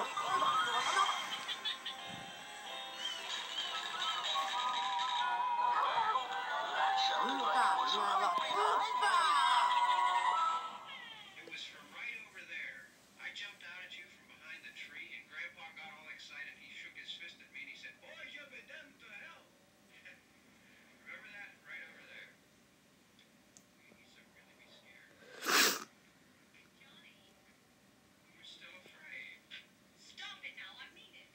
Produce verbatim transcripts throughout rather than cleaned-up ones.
was from right over there. I jumped out at you from behind the tree, and Grandpa got all excited. He shook his fist at me, and he said, "Boys, you'll be damned to hell." Remember that? Right over there. He used to really be scared. Johnny. You're still afraid. Stop it now. I mean it.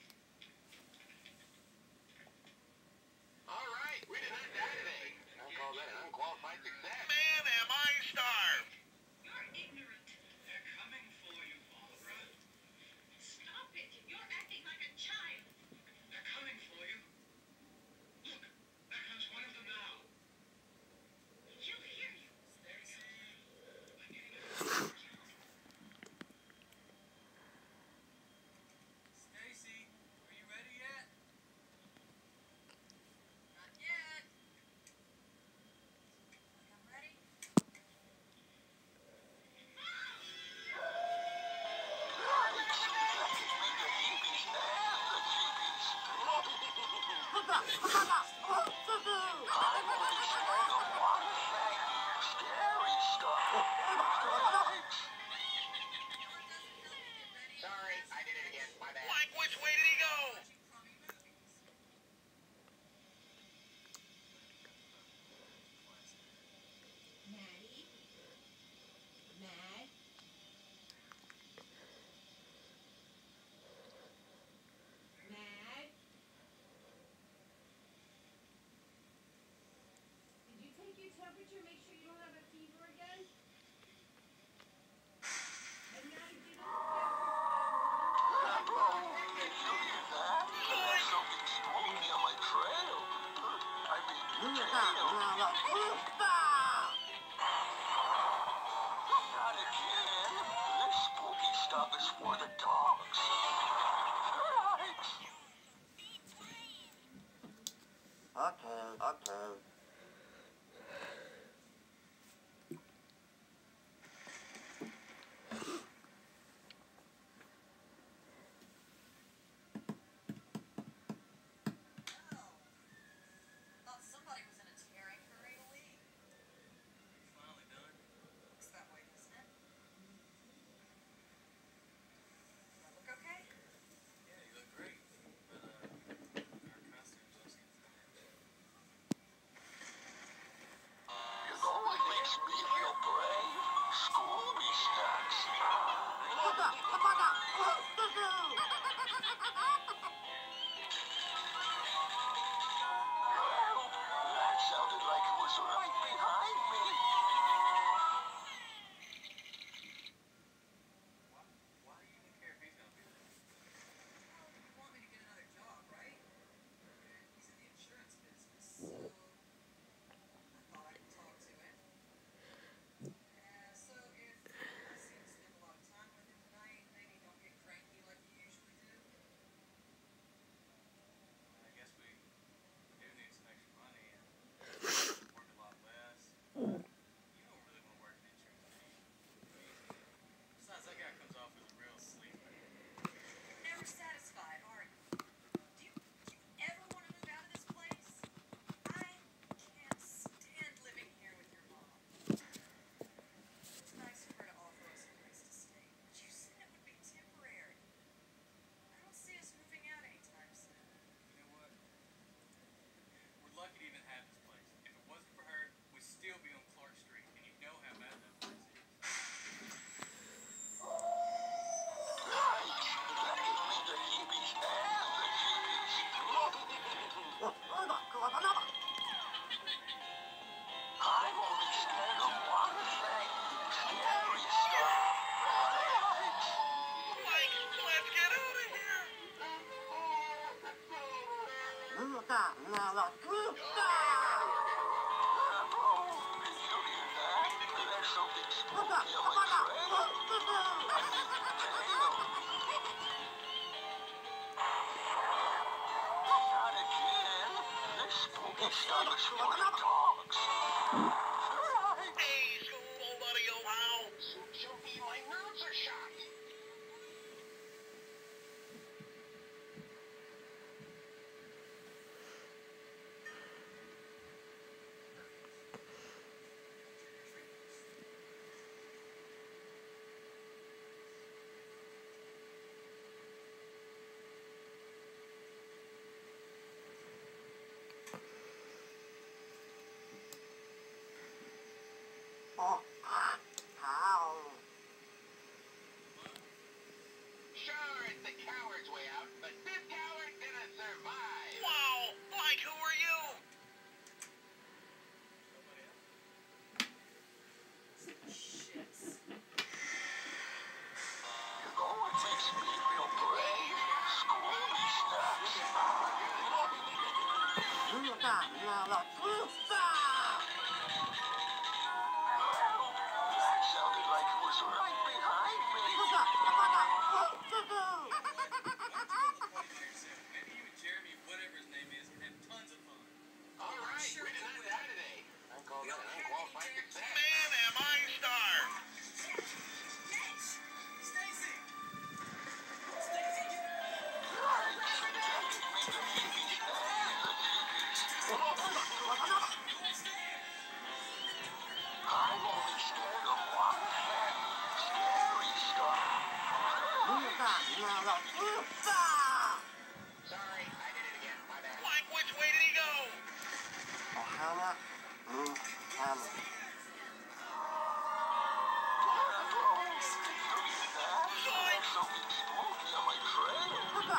All right. We did not die today. I'll call that an unqualified success. Man, am I starved. You're ignorant. They're coming for you, Barbara. Stop it. You're acting like a child. They're coming for you. Look, there comes one of them now. He'll hear you. Stacy. I'm getting a Stacy, are you ready yet? Not yet. I'm ready. Sorry, I did it again. My bad. Like, which way did he go? Maddie? Mad? Mad? Did you take your temperature? Make sure you don't have a fever again? And Maddie, get up Not again. This spooky stuff is for the dogs. Okay, okay. Thought somebody was in a tearing hurry to leave. Finally done. Looks that way, doesn't it? Do I look okay? Yeah, you look great. But, uh, our costumes look You know what makes me feel brave? Scooby snacks. That sounded like it was right behind me. Why, why do you even care if he's gonna be there? Well, you want me to get another job, right? And he's in the insurance business, so I thought I could talk to him. Uh, so if I seem to spend a lot of time with him tonight, maybe don't get cranky like you usually do. I guess we do need some extra money and work a lot less. You don't really want to work in insurance, do you? Besides, that guy comes off as a real sleeper. You're never satisfied, are you? Do you, do you ever want to move out of this place? I can't stand living here with your mom. It's nice of her to offer us a place to stay, but you said it would be temporary. I don't see us moving out anytime soon. You know what? We're lucky to even have this place. If it wasn't for her, we'd still be on Clark Street, and you know how bad that place is. That gave me the heebies and the jeebies. I'm only scared of one thing. Scary stuff. Like, let's get out of here. Oh, did you hear that? There's something spooky on my trail. I mean, tail. Not again. This spooky stuff is for the dogs. Right. Hey, Scoob, old buddy, old pal. Shoot me, my nerves are shot. That sounded like it was right behind me. Maybe you and Jeremy, whatever his name is, can have tons of fun. All right, we did not die today. I call that an unqualified success. Man, am I starved. Stacy! I'm only scared of one thing. Scary stuff. Sorry, I did it again. My bad. Like, which way did he go? There's something spooky on my trail.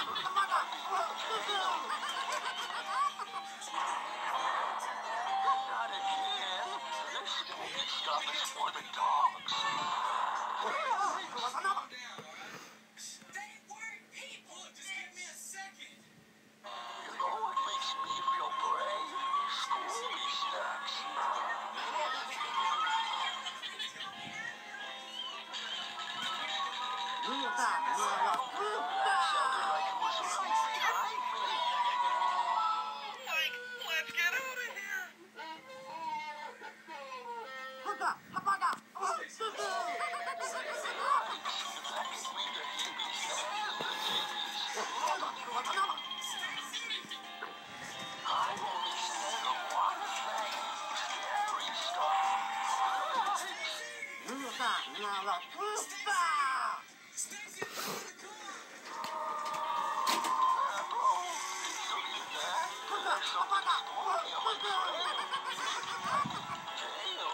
Not again. This spooky stuff is for the dogs. Calm down, alright? They weren't people. Look, just give me a second. You know what makes me feel brave? Scooby snacks. Sounded like it was right behind me. Like, let's get out of here. I'm only scared of one thing. Scary stuff. Stacy, look at the car! Oh, did you hear that? There's something spooky on my trail. Damn.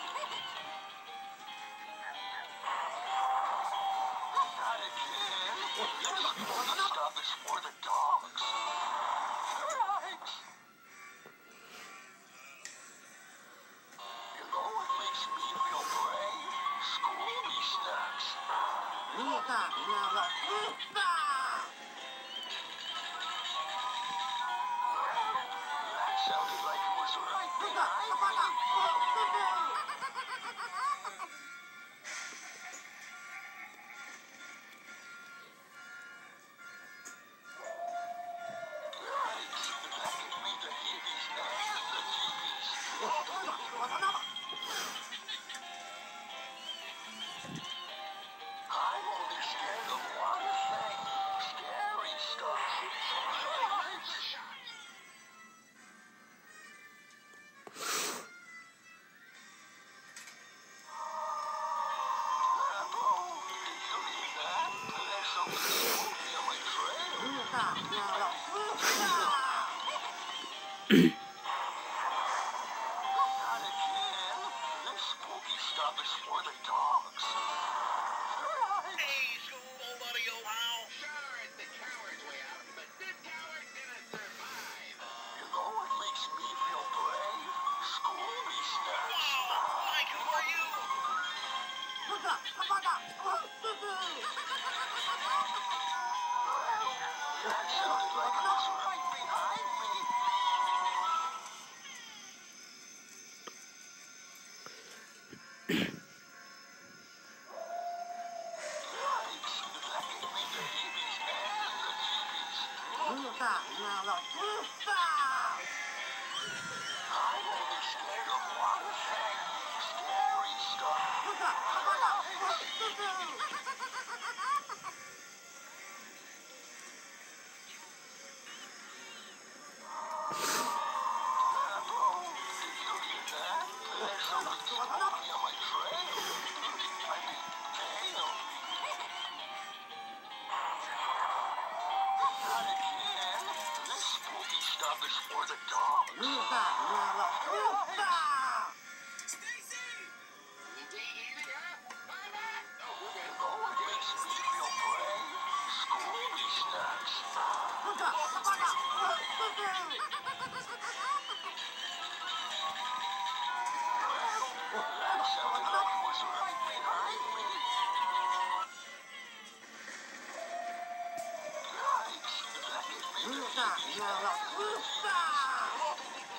Not again. This spooky stuff is for the dogs. Right. You know what makes me feel brave? Scooby snacks. That sounded like it was right behind me. Yikes, that gave me the heebies and the jeebies. I'm only scared of one thing. Scary stuff. Oh, did you hear that? There's something spooky on my trail. Not again. This spooky stuff is for the dogs. Right. Hey, school, old buddy, old pal. Sure, it's the coward's way out, but this coward's gonna survive. You know what makes me feel brave? Scooby snacks. Wow, Mike, who are you? That sounded like it was right behind me. Yikes, that gave me the heebies and the jeebies. I'm only scared of one thing. Scary stuff. Oh, did you hear that? There's something spooky on my trail. I mean, tail. Not again. This spooky stuff is for the dogs. Stacy! Easy, easy, huh? Bye bye. Oh, we're good. You know what makes me feel brave? Scooby snacks. That sounded like it was right behind me. Yikes, that gave me the heebies and the jeebies.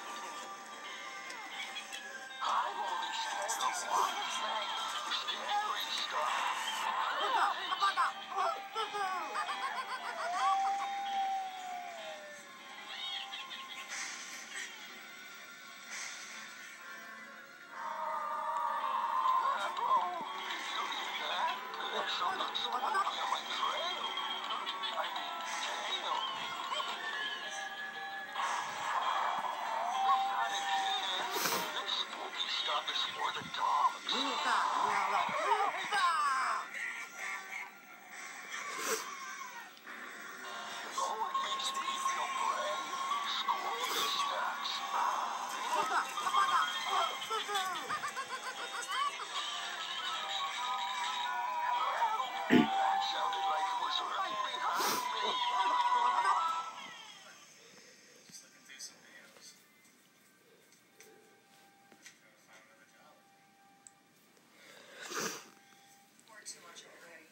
Just looking through some videos. Trying to find another job. Work too much already.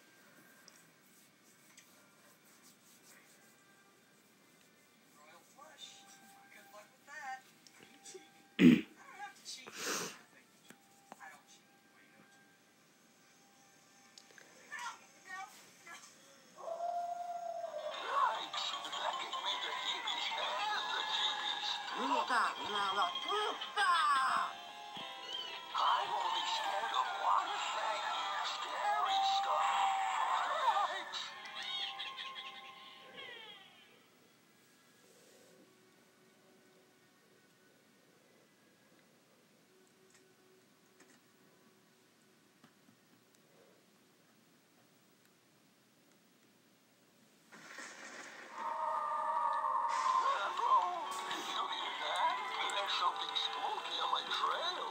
Royal flush. Good luck with that. Are you cheating? I don't have to cheat. I think you cheat. I don't cheat. Well, you know cheat. No, no, no. I'm only scared of one thing. Scary stuff. Right. There's something spooky on my trail.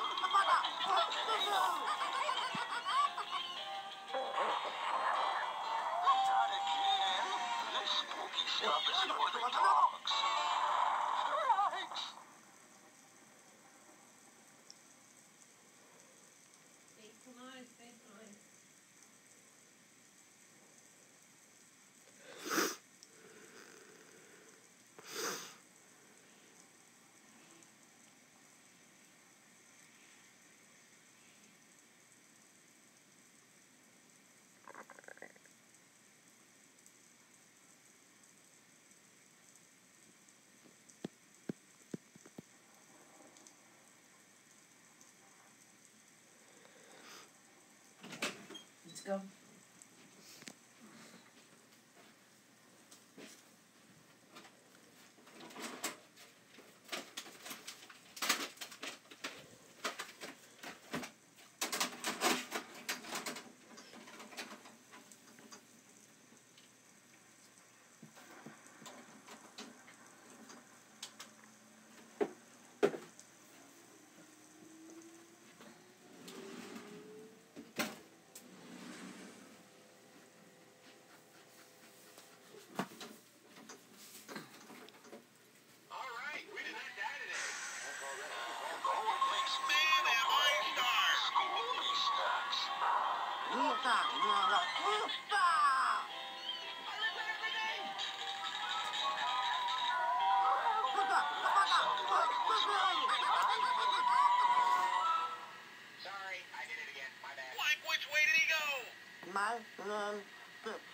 Not again. This spooky stuff is for the dogs. Right. Baseline, baseline. Let's go. All right, we did not die today. I'll call that unqualified. Man, am I star. Scooby snacks. I regret everything. Sorry, I did it again. My bad. My name is